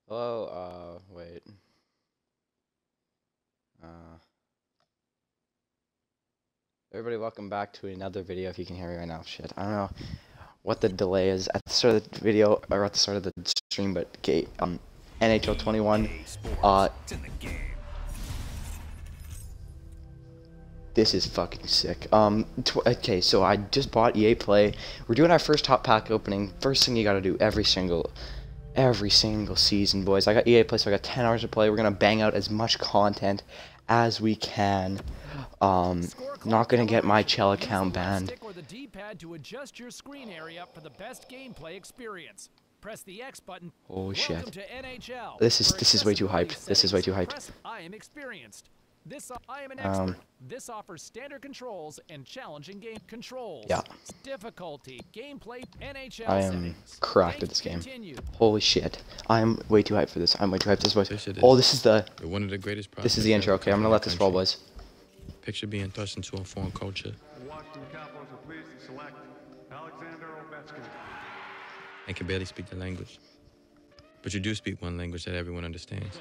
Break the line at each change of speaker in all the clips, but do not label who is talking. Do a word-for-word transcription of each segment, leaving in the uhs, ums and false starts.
Hello, uh, wait. Uh, everybody, welcome back to another video. If you can hear me right now, shit. I don't know what the delay is at the start of the video or at the start of the stream, but okay, um, N H L twenty-one. Uh, this is fucking sick. Um, okay, so I just bought E A Play. We're doing our first top pack opening. First thing you gotta do every single. Every single season, boys. I got E A Play, so I got ten hours to play. We're gonna bang out as much content as we can. Um, not gonna get my Chell account banned.
Or the D-pad to adjust your screen area for the best gameplay experience. Press the X button.
Holy shit!
Welcome to N H L.
This is this is way too hyped. This is way too hyped.
Press I am experienced. This I am an
Um,
expert. This offers standard controls and challenging game controls.
Yeah.
Difficulty, gameplay, N H L
I am
settings.
cracked at this game.
Continue.
Holy shit! I am way too hyped for this. I'm way too hyped for this, boys.
Picture this.
Oh, this is the
You're one of the greatest
this is the intro. Okay, I'm gonna let this roll, boys.
Picture being thrust into a foreign culture
Washington Capitals are pleased to select Alexander Ovechkin.
and can barely speak the language. But you do speak one language that everyone understands.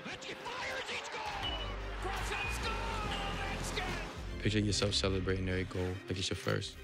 Picture yourself celebrating every goal like it's your first.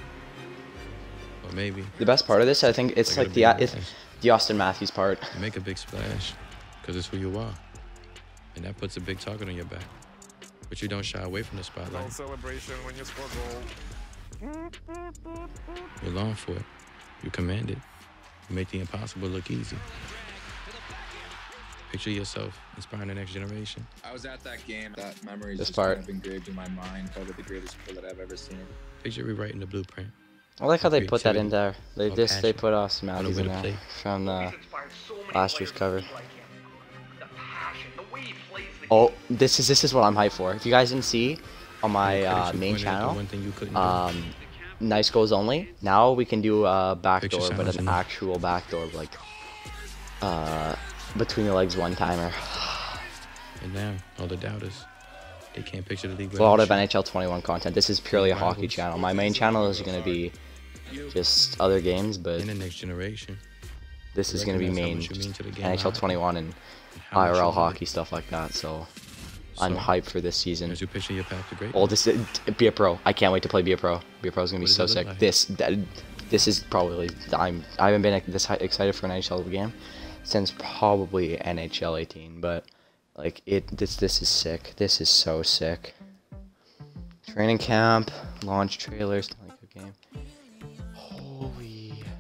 Or maybe
The best part of this, I think, it's
Like
like
it'll
the
be
it's
nice.
the Austin Matthews part.
you make a big splash because it's who you are. And that puts a big target on your back. But you don't shy away from the spotlight.
celebration when you score goal.
You long for it. You command it. You make the impossible look easy. Picture yourself inspiring the next generation.
I was at that game. That memory is
This
just
part.
kind of engraved in my mind. Probably the greatest goal that I've ever seen.
Picture rewriting the blueprint.
I like how they put that in there. They
Or
just they
passion.
put Austin
Or the
Matthews
way
in
to
there
play.
from the last year's cover.
The passion, the way he plays the
Oh, this is this is what I'm hyped for. If you guys didn't see on my
Credit
uh,
you
main
pointed out the
channel,
one thing you couldn't do.
um, nice goals only. Now we can do a
Picture
backdoor, but
sounds
an
enough.
actual backdoor, like uh, between the legs one timer.
And now, all the doubters, they can't picture the league.
A lot of
revolution.
N H L twenty-one content. This is purely a hockey channel. My main channel is gonna be just other games, but
In the next generation,
this is gonna be
recognize how
main
much you mean
just
to the game
N H L
live.
twenty-one and
how much
I R
you
L
love it.
hockey stuff like that. So I'm
So,
hyped for this season.
As you picture your path to greatness,
Oh, this is, be a pro. I can't wait to play be a pro. Be a pro is gonna be
What does
so
it look
sick.
like?
This that, this is probably I'm I haven't been this hy- excited for an N H L game since probably N H L eighteen. But like it, this this is sick. This is so sick. Training camp, launch trailers, like a game. Holy,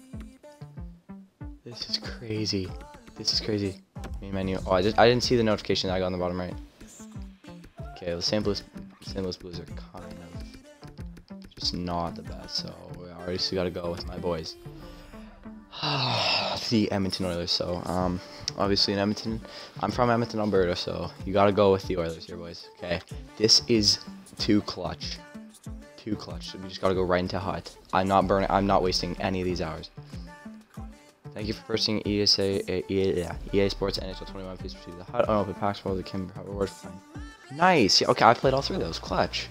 this is crazy. This is crazy. Main menu. Oh, I just I didn't see the notification that I got on the bottom right. Okay, the Saint Louis, Saint Louis Blues are kind of just not the best, so we already still got to go with my boys. The Edmonton Oilers. So, um, obviously in Edmonton, I'm from Edmonton, Alberta, so you got to go with the Oilers here, boys. Okay, this is too clutch, too clutch. So we just got to go right into hut. I'm not burning. I'm not wasting any of these hours. Thank you for purchasing E S A, uh, E A, yeah, E A Sports N H L twenty-one. Please proceed to the hut. Unopened packs for the Kim reward. Nice. Yeah, okay, I played all three of those. Clutch.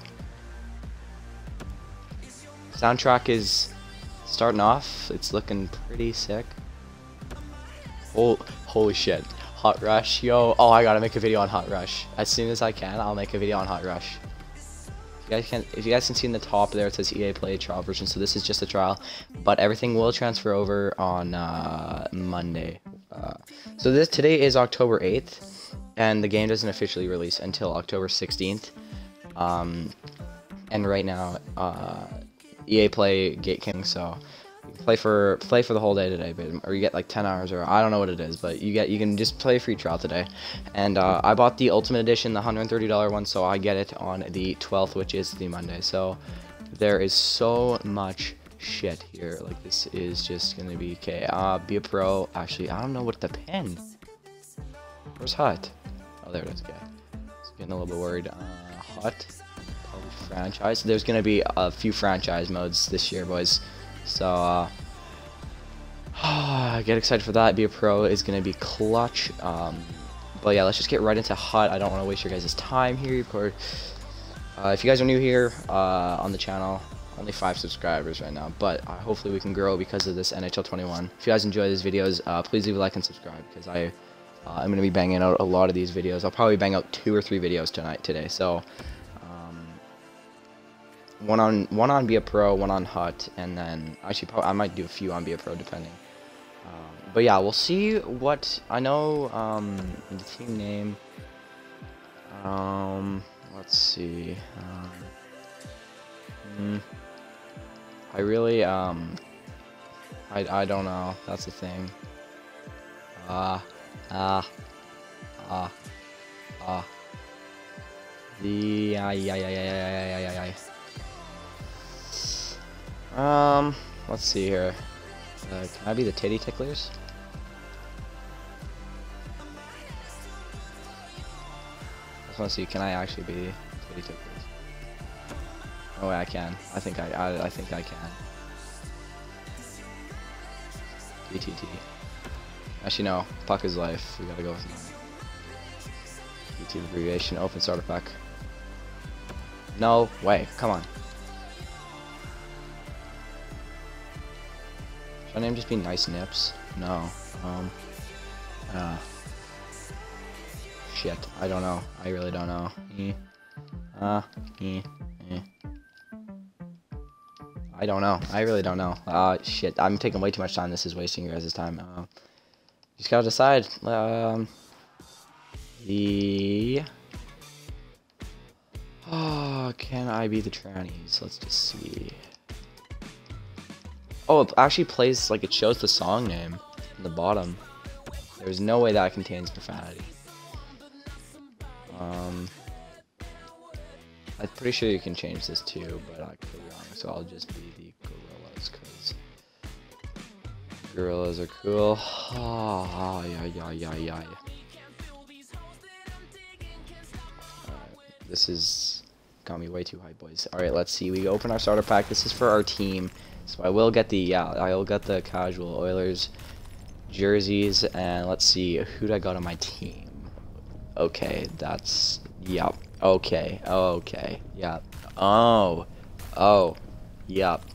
Soundtrack is starting off. It's looking pretty sick. Oh, holy shit. Hot Rush, yo. Oh, I gotta make a video on Hot Rush. As soon as I can, I'll make a video on Hot Rush. If you guys can, if you guys can see in the top there, it says E A Play trial version. So this is just a trial, but everything will transfer over on uh, Monday. Uh, so this today is October eighth, and the game doesn't officially release until October sixteenth. Um, and right now, uh, E A Play Gate King, so you can play for play for the whole day today, but or you get like ten hours, or I don't know what it is, but you get you can just play a free trial today. And uh, I bought the Ultimate Edition, the one hundred thirty dollar one, so I get it on the twelfth, which is the Monday. So there is so much shit here. Like this is just gonna be okay. Uh, be a pro. Actually, I don't know what the pin. Where's Hut? Oh, there it is. Okay, it's getting a little bit worried. Uh, Hut. Probably franchise. There's gonna be a few franchise modes this year, boys. So uh, get excited for that. Be a pro is gonna be clutch. Um, but yeah, let's just get right into Hut. I don't want to waste your guys' time here. Of course, uh, if you guys are new here uh, on the channel, only five subscribers right now, but uh, hopefully we can grow because of this N H L twenty-one. If you guys enjoy these videos, uh, please leave a like and subscribe because I Uh, I'm gonna be banging out a lot of these videos. I'll probably bang out two or three videos tonight today. So um, one on one on Be a Pro, one on Hut, and then actually probably, I might do a few on Be a Pro depending. Um, but yeah, we'll see what I know. Um, the team name. Um, let's see. Um, hmm, I really um, I I don't know. That's the thing. Uh, Ah, ah, ah. The ay ay ay ay ay ay ay ay. Um, let's see here. Uh, can I be the titty ticklers? I just want to see. Can I actually be titty ticklers? Oh, I can. I think I. I, I think I can. T T T. Actually, no. Puck is life. We gotta go with mine. YouTube abbreviation. Open starter pack. No way. Come on. Should my name just be Nice Nips? No. Um. Uh. Shit. I don't know. I really don't know. Eh. Uh. Eh. Eh. I don't know. I really don't know. Uh. Shit. I'm taking way too much time. This is wasting your guys' time. Uh. Just gotta decide. Um, the oh, can I be the trannies? Let's just see. Oh, it actually plays like it shows the song name in the bottom. There's no way that contains profanity. Um, I'm pretty sure you can change this too, but I could be wrong. So I'll just be the gorillas because. Gorillas are cool. Oh, yeah, yeah, yeah, yeah. Alright, this is got me way too high, boys. Alright, let's see. We open our starter pack. This is for our team. So I will get the, yeah, I will get the casual Oilers jerseys. And let's see. Who do I got on my team? Okay, that's, yep. Okay, okay, yep. Oh, oh, yep.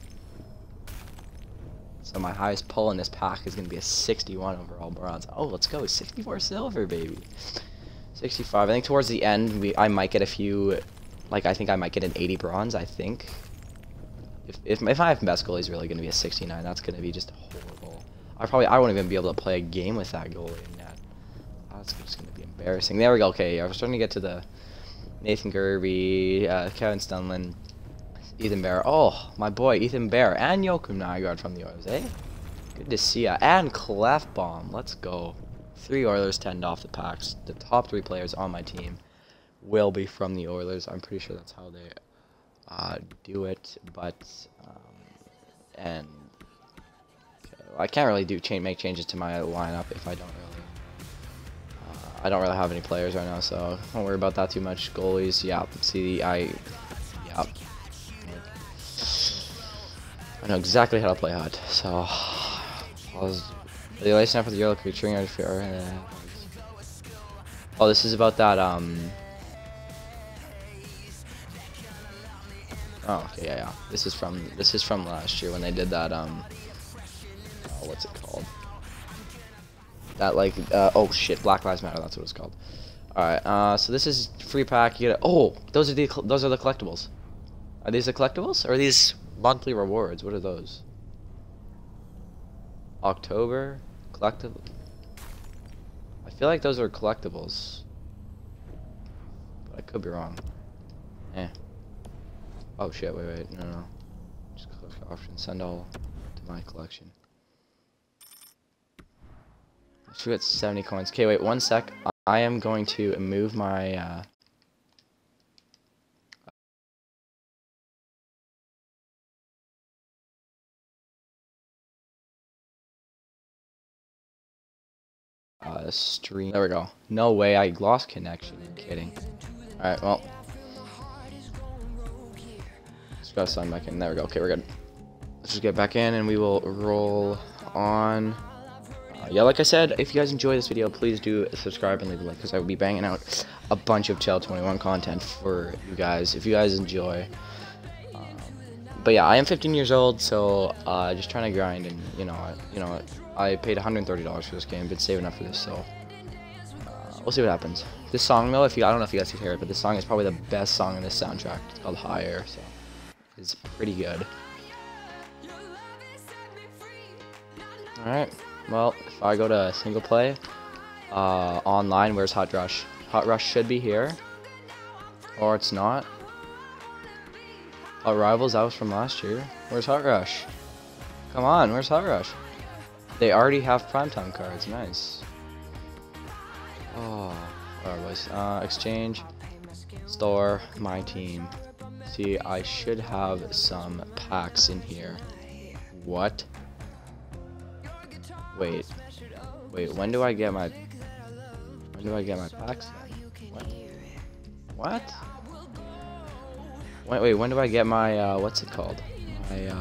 So my highest pull in this pack is going to be a sixty-one overall bronze. Oh, let's go. sixty-four silver, baby. sixty-five. I think towards the end, we I might get a few, like, I think I might get an eighty bronze, I think. If, if, if I have best goalie, is really going to be a sixty-nine. That's going to be just horrible. I probably, I won't even be able to play a game with that goalie in net. That's just going to be embarrassing. There we go. Okay, yeah, we're starting to get to the Nathan Gerby, uh, Kevin Stunlin. Ethan Bear. Oh, my boy, Ethan Bear. And Joakim Nygard from the Oilers, eh? Good to see ya. And Clefbaum. Let's go. Three Oilers, ten off the packs. The top three players on my team will be from the Oilers. I'm pretty sure that's how they uh, do it. But, um, and, okay, well, I can't really do change, make changes to my lineup if I don't really, uh, I don't really have any players right now, so don't worry about that too much. Goalies, yeah, see, I, yeah. I know exactly how to play Hut, so I was the last snap with the yellow featuring uh, oh, this is about that um oh okay, yeah, yeah. This is from this is from last year when they did that um oh, what's it called? That like uh, oh shit, Black Lives Matter, that's what it's called. Alright, uh so this is free pack. You get a, oh, those are the those are the collectibles. Are these the collectibles? Or are these monthly rewards? What are those? October? Collectible? I feel like those are collectibles. But I could be wrong. Eh. Oh shit, wait, wait, no, no. Just click option, send all to my collection. I should get seventy coins. Okay, wait, one sec. I am going to move my, uh... Uh, stream. There we go. No way, I lost connection. You're kidding. Alright, well. Just gotta sign back in. There we go. Okay, we're good. Let's just get back in and we will roll on. Uh, yeah, like I said, if you guys enjoy this video, please do subscribe and leave a like because I will be banging out a bunch of Chell twenty-one content for you guys if you guys enjoy. Um, but yeah, I am fifteen years old, so uh, just trying to grind and you know, you know. I paid one hundred thirty dollars for this game, been saving up for this, so we'll see what happens. This song though, if you I don't know if you guys can hear it, but this song is probably the best song in this soundtrack. It's called Higher, so it's pretty good. Alright, well, if I go to single play, uh, online, where's Hot Rush? Hot Rush should be here. Or it's not. Hot Rivals, that was from last year. Where's Hot Rush? Come on, where's Hot Rush? They already have primetime cards, nice. Oh, where was uh, exchange, store, my team. See, I should have some packs in here. What? Wait, wait. When do I get my? When do I get my packs? What? What? Wait, wait. When do I get my? Uh, what's it called? My. Uh,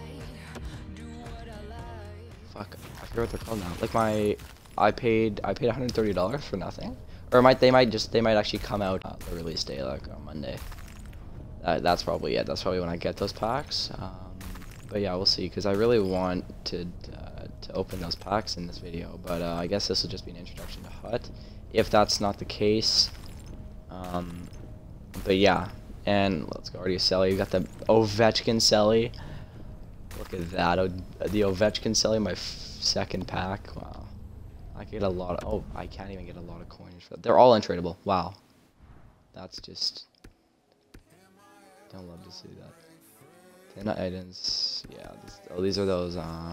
fuck. I forget what they're called now. Like my. I paid. I paid one hundred thirty dollars for nothing. Or might they might just they might actually come out uh, the release day, like on Monday. Uh, that's probably it. That's probably when I get those packs. Um, but yeah, we'll see. Because I really want to. Uh, to open those packs in this video, but uh, I guess this will just be an introduction to H U T if that's not the case. Um, but yeah, and let's go already Selly. You got the Ovechkin Selly. Look at that, o the Ovechkin Selly, my f second pack. Wow, I get a lot of. Oh, I can't even get a lot of coins for that. They're all untradeable. Wow, that's just. Don't love to see that. ten items. Yeah. This, oh, these are those. Uh,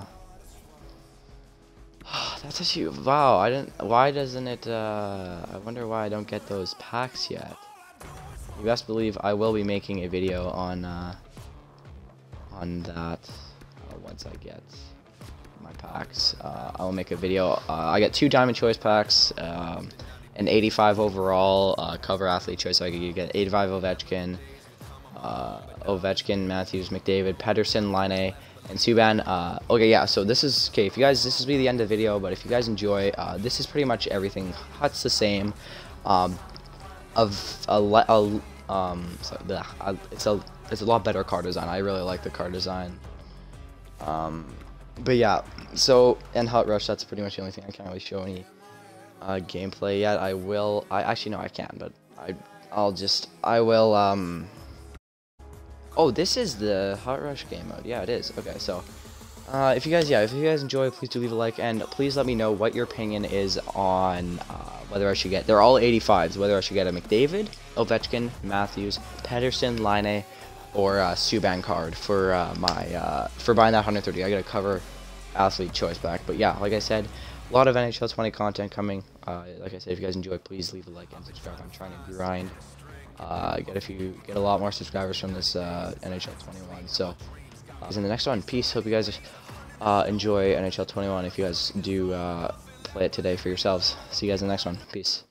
That's actually wow. I didn't. Why doesn't it? Uh, I wonder why I don't get those packs yet. You best believe I will be making a video on uh, on that uh, once I get my packs. Uh, I will make a video. Uh, I got two Diamond Choice packs, um, an eighty-five overall uh, cover athlete choice. So I could get eighty-five Ovechkin, uh, Ovechkin, Matthews, McDavid, Pedersen, Line. And Subban, uh, okay, yeah, so this is, okay, if you guys, this will be the end of the video, but if you guys enjoy, uh, this is pretty much everything. H U T's the same, um, of, a, a um, so the, uh, it's a, it's a lot better card design. I really like the card design, um, but yeah, so, and Hot Rush, that's pretty much the only thing. I can't really show any, uh, gameplay yet. I will, I, actually, no, I can, but I, I'll just, I will, um, oh, this is the Hot Rush game mode. Yeah, it is. Okay, so uh, if you guys, yeah, if you guys enjoy, please do leave a like, and please let me know what your opinion is on uh, whether I should get. They're all eighty-fives. Whether I should get a McDavid, Ovechkin, Matthews, Pedersen, Line, or uh, Subban card for uh, my uh, for buying that one hundred thirty. I got a cover athlete choice back. But yeah, like I said, a lot of N H L twenty content coming. Uh, like I said, if you guys enjoy, please leave a like and subscribe. I'm trying to grind. Uh, get a few, get a lot more subscribers from this uh, N H L twenty-one. So, uh, in the next one, peace. Hope you guys uh, enjoy N H L twenty-one. If you guys do uh, play it today for yourselves, see you guys in the next one. Peace.